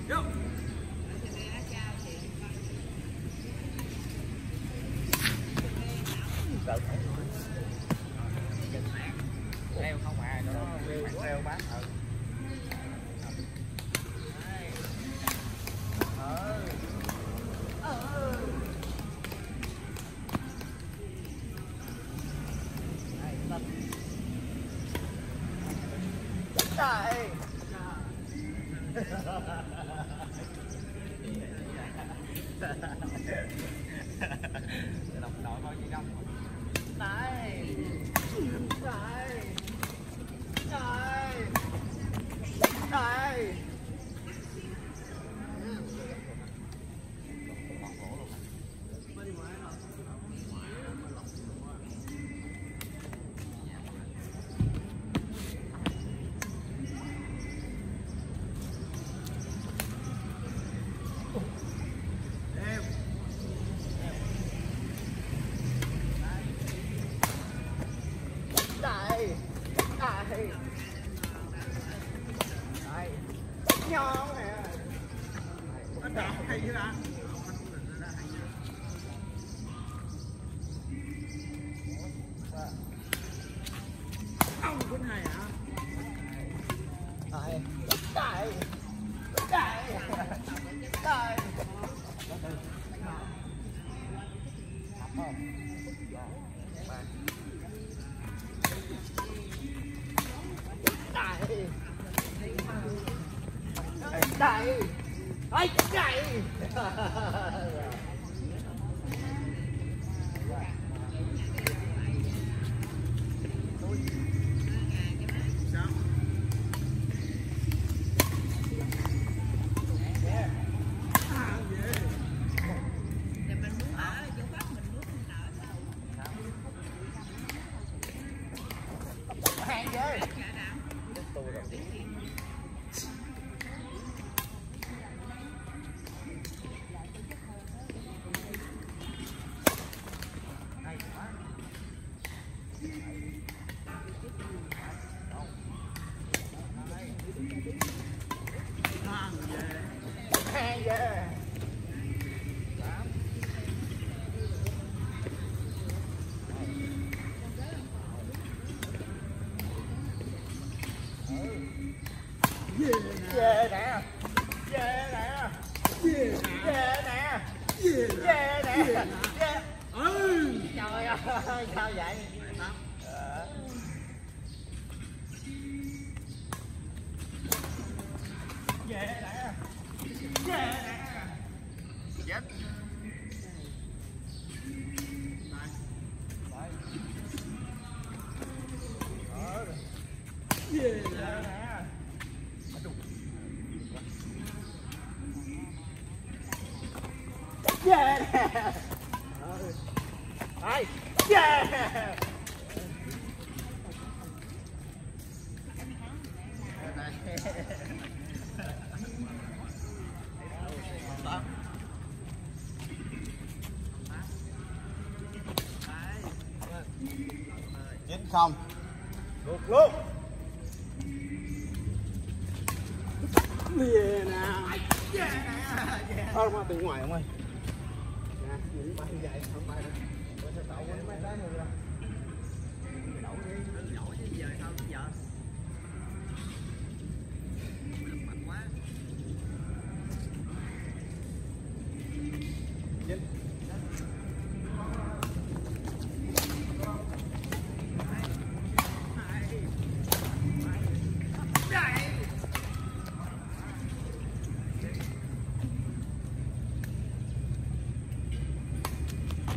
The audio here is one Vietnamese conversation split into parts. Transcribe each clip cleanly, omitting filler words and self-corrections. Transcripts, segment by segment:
Vô. Leo không à, nó leo bán ừ. Trời. Đọc đội thôi chị Đông. Đây. Đây. Đây. Đây. Nhon nè. Nó đẹp hay chưa ạ? Ông cũng hay hả? Đây. Đây. Đây. Đây. Đây. Ây chạy. Hàng chơi. Hàng về. Về nè. Về nè. Về nè. Về nè. Trời ơi, sao vậy? Về nè. Về nè. Chết. Về nè. Yeah. Ai. Yeah. Chín không. Luôn luôn. Về nè. Thôi mà từ ngoài không ơi. Nè, những bay vậy không bay đâu. Tôi sẽ đậu mấy trái người ra. Đậu đi, đậu chứ giờ sao bây giờ? Mạnh quá. Chín.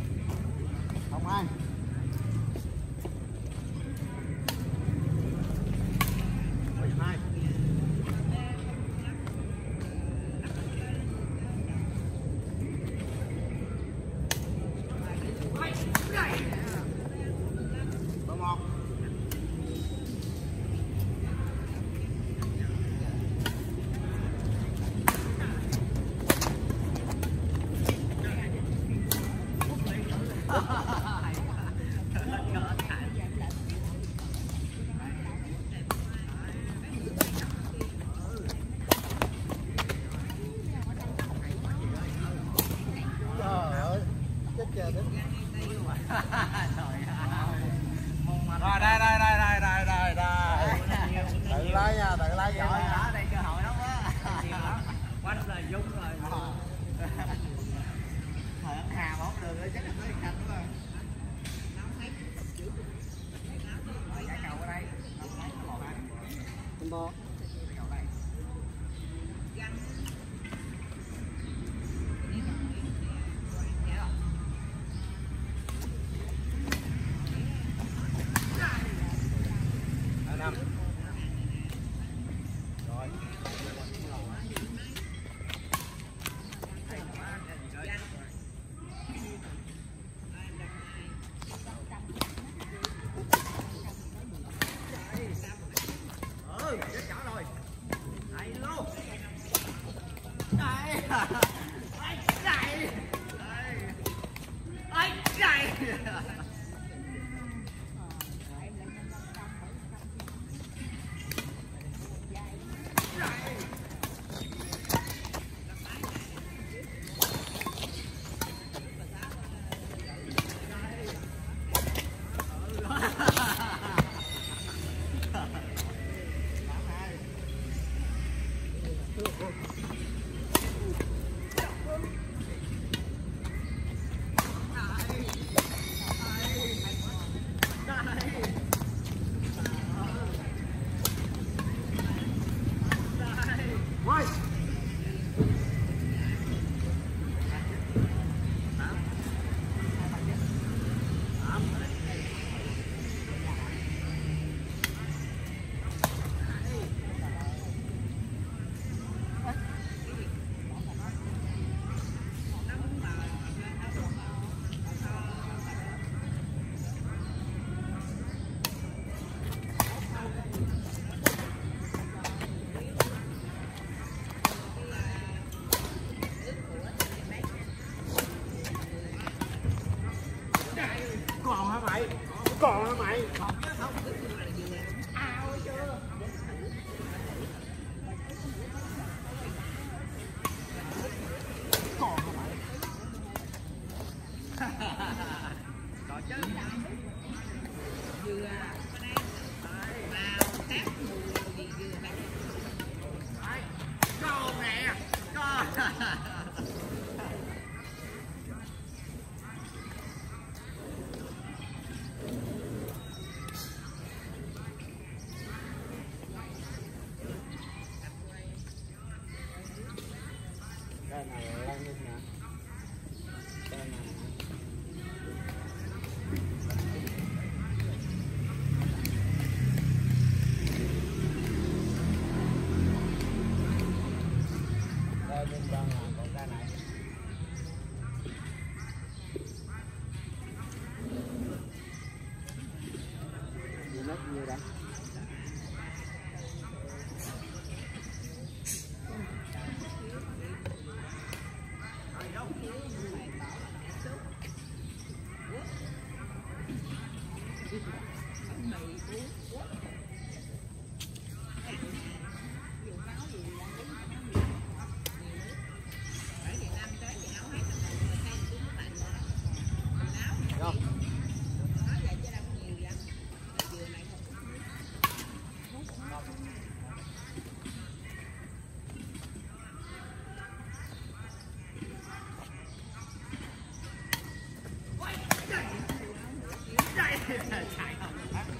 Không ai. Đây. Ai chạy. Ai chạy. Còn hả mày? Còn hả mày? Còn hả mày? Còn chứ. Dừa vào tép mùi gì dừa này. Con nè. Con. Đây này lên luôn nè. Đây này. Đây bên trong là còn cái này. Gì mất nhiều đây? Chạy không.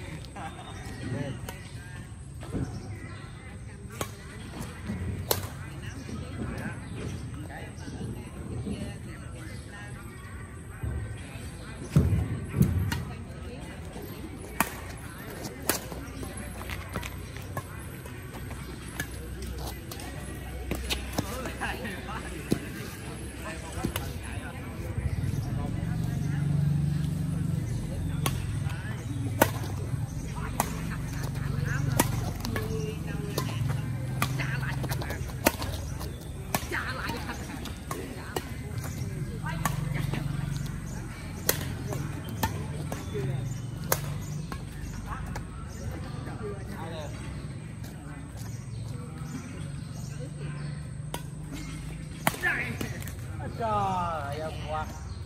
Trời ơi, quá.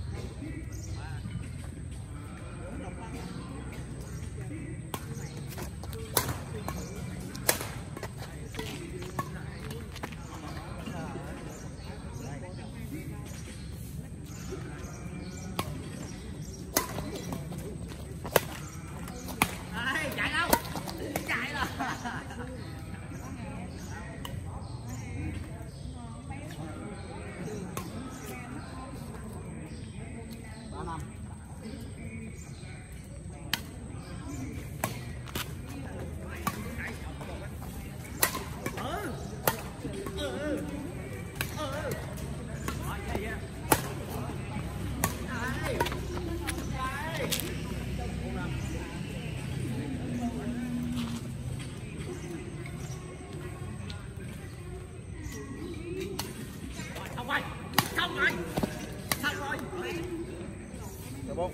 Chạy đâu? Chạy rồi. xong rồi. Xong rồi. Rồi 4.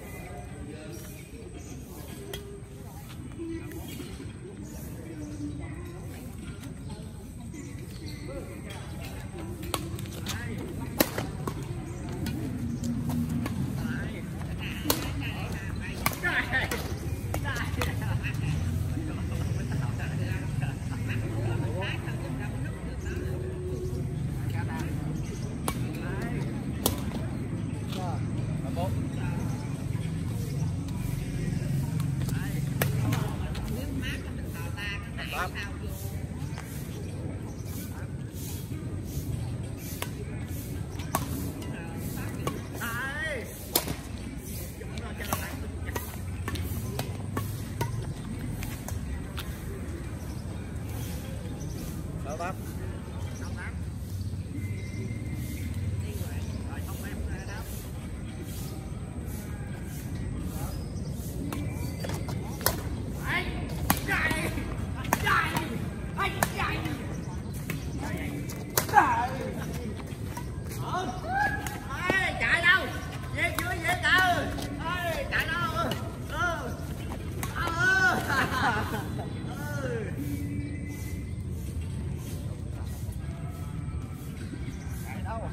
Đâu ta? Chạy đâu? Về chưa về đâu? Chạy đâu? Chạy đâu?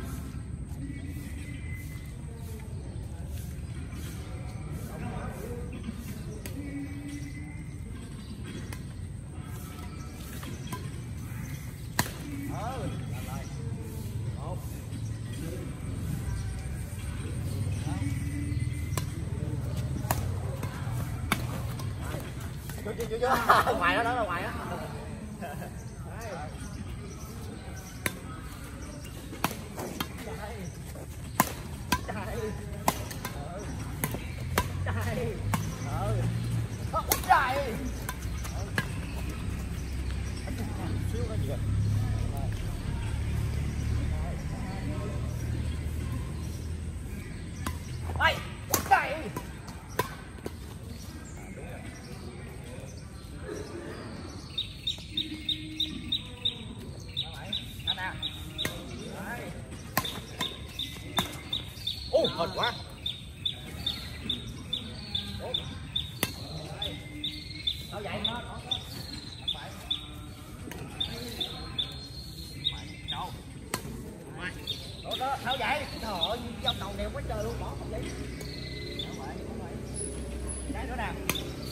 Chưa ngoài đó là ngoài đó. Ô, hên quá. Đâu vậy nó phải. Đâu. Đó, đâu vậy? Trời ơi, trong đầu đều quá trời luôn, bỏ không vậy. Đâu vậy? Cái nữa nè.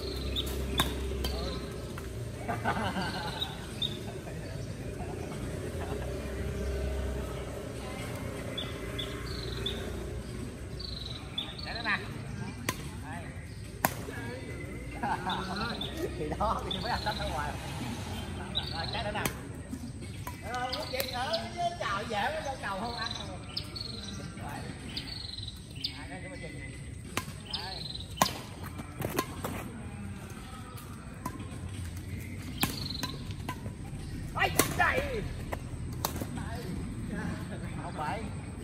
Thì đó, thì mới ăn đánh ở ngoài. Rồi, cái nữa nè. Rồi, muốn chuyện nữa, chào dễ quá, cầu không ăn rồi. Rồi. Đây, cho mình chừng này. Đây. Ây, đây. Không phải.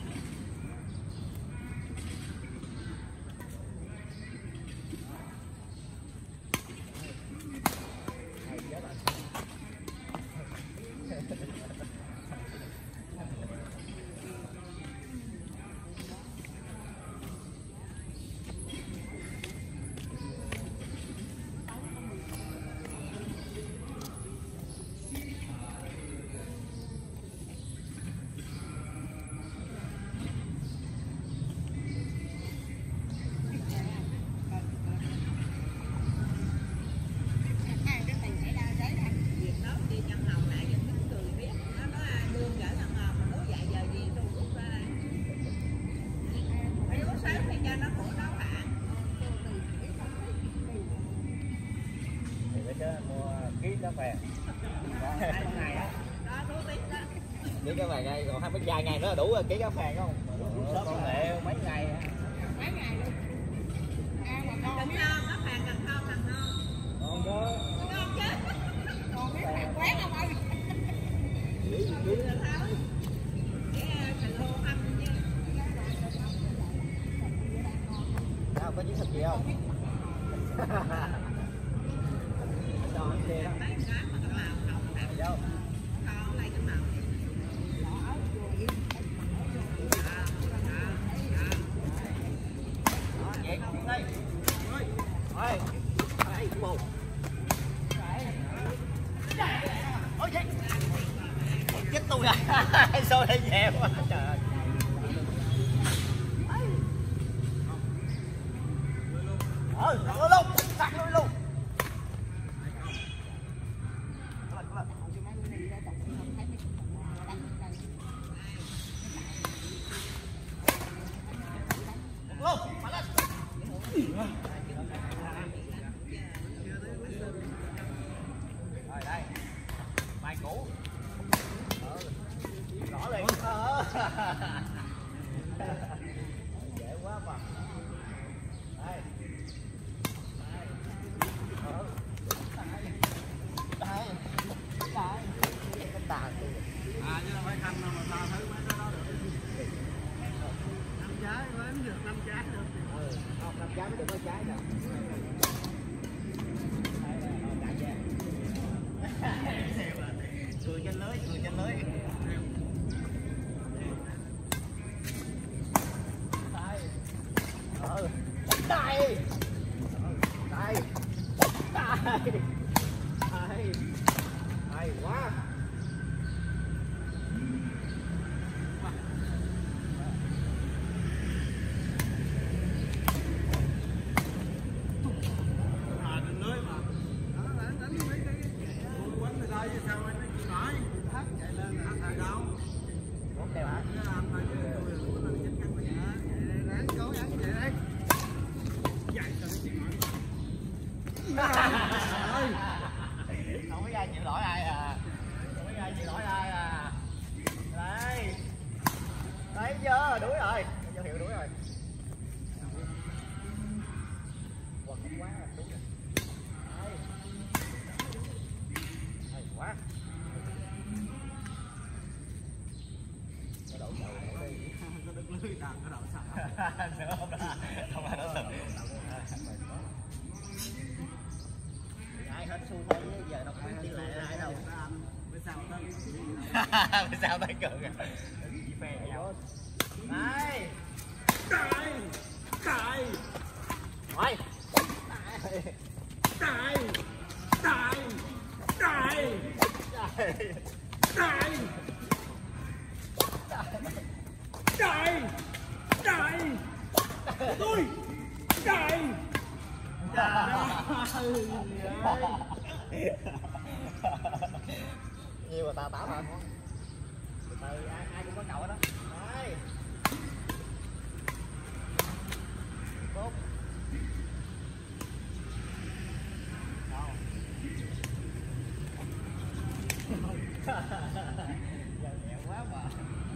Mua ký cá phèn ký cá phèn đây còn 2 vài ngày nữa là đủ rồi, ký cá phèn không con mẹ mấy ngày luôn Cần non, nó phèn cần non, cần non. con đó Ngon chết. Còn cái phèn quét không ơi. Đâu có chiếc sập gì không? Cho anh kia đó. Đâu? xô đây về quá trời ơi. Luôn tắt luôn luôn. Rồi đây. Bài cũ. Rõ liền. Dễ quá mà. Đây. Chứ phải khanh đâu mà ta thứ mấy cái đó được. 5 trái mới được 5 trái được. Không, 5 trái mới được có trái nè. Cười trên lưới, cười trên lưới. Đây. Đây. Đây. Đây. Hay quá. Trên lưới mà. Đó, đánh mấy cái quánh người ta chứ sao anh nó chịu nổi. Thắt chạy lên là thằng đâu. Bốn đều hả? Nó làm thôi chứ tôi là chết căng bây giờ. Ráng cố gắng vậy đấy. Chạy sao nó chịu nổi. Không biết ai chịu nổi ai à. Không biết ai chịu nổi ai à. Đây. Đấy chưa? Đuổi rồi. Vô hiệu đuổi rồi. Quật quá rồi, đúng rồi. Đây. Hay quá. Cái đậu sầu này đi. Có đứng lưới đàn có đậu sầu. Nữa không đó. Không phải đậu sầu. Ai hết xu thế giờ đâu có biết tỷ lệ ai đâu. Bữa sau tới. Bữa sau tới cường rồi. Chỉ phê nhau. Đây. Trời. Trời. Rồi. Trời. Trời. Trời. Trời. Trời. Trời. Tôi. Trời. Nhiều mà tao táo hả? Từ từ ai cũng có cậu đó. Đây. Tốt. Giờ nhẹ quá mà.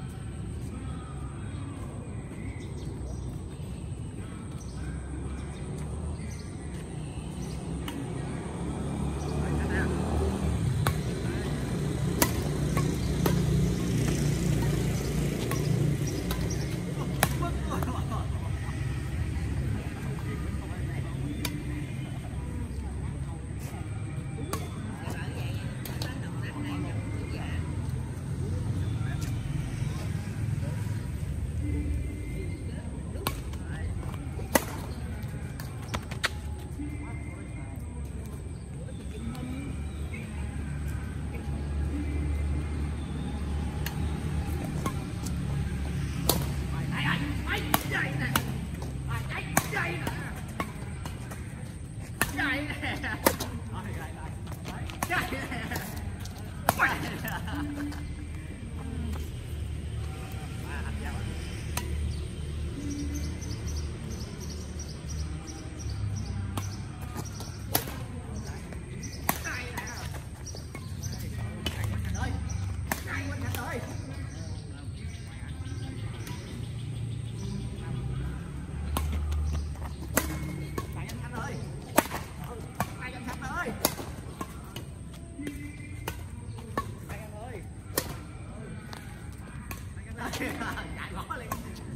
Chạy ngõ liền.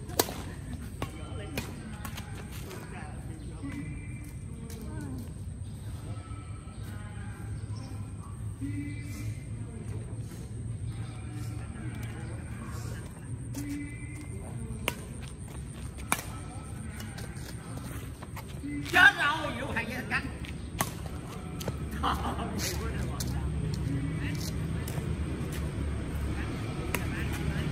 Chết rồi, vụ thằng với thằng cánh.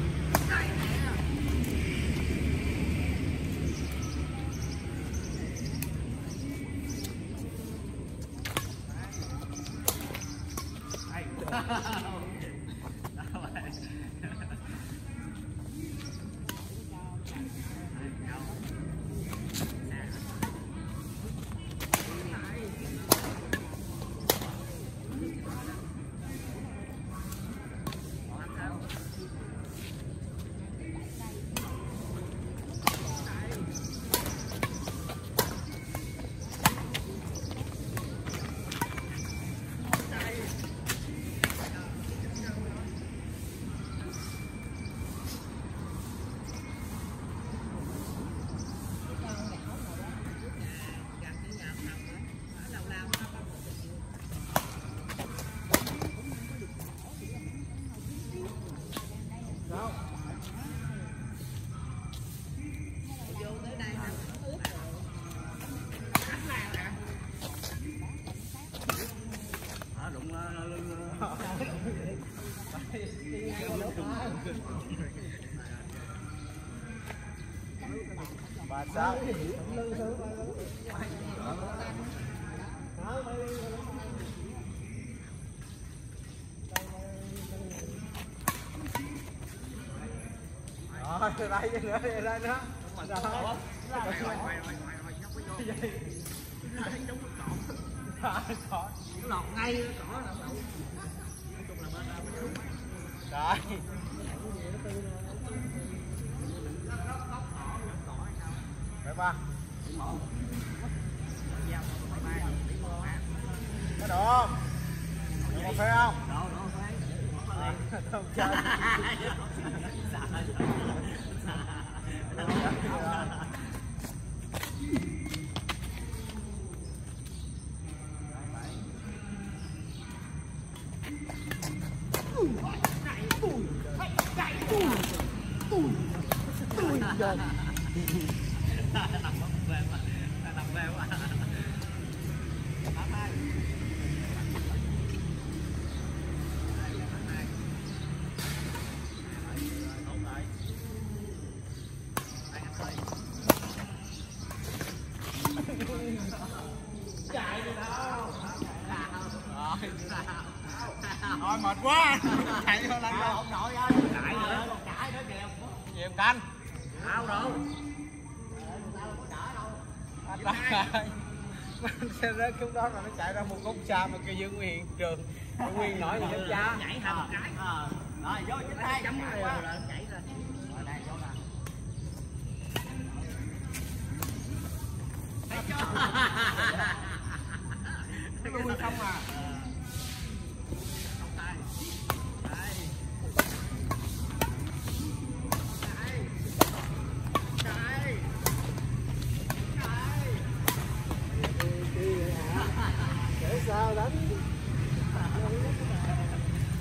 36. Rồi, đây nữa, đây nữa. Đó. lọt ngay cỏ là đậu. Nói chung là bên đó Rồi. Rồi ba. Có được không? Có phê không? Không chơi. Thôi mệt quá. Chạy vô lăn đâu. ông nội ơi, chạy nữa, còn chạy nữa kìa. Nhiều canh. Sao đâu. Anh lại. Xe rớt xuống đó rồi nó chạy ra một gốc xa mà kêu Dương Nguyên hiện trường. Nguyên nổi gì hết cha. Nhảy thành một cái. Rồi vô chính hai chấm rồi nhảy ra. Rồi đây vô nè. Thấy chưa?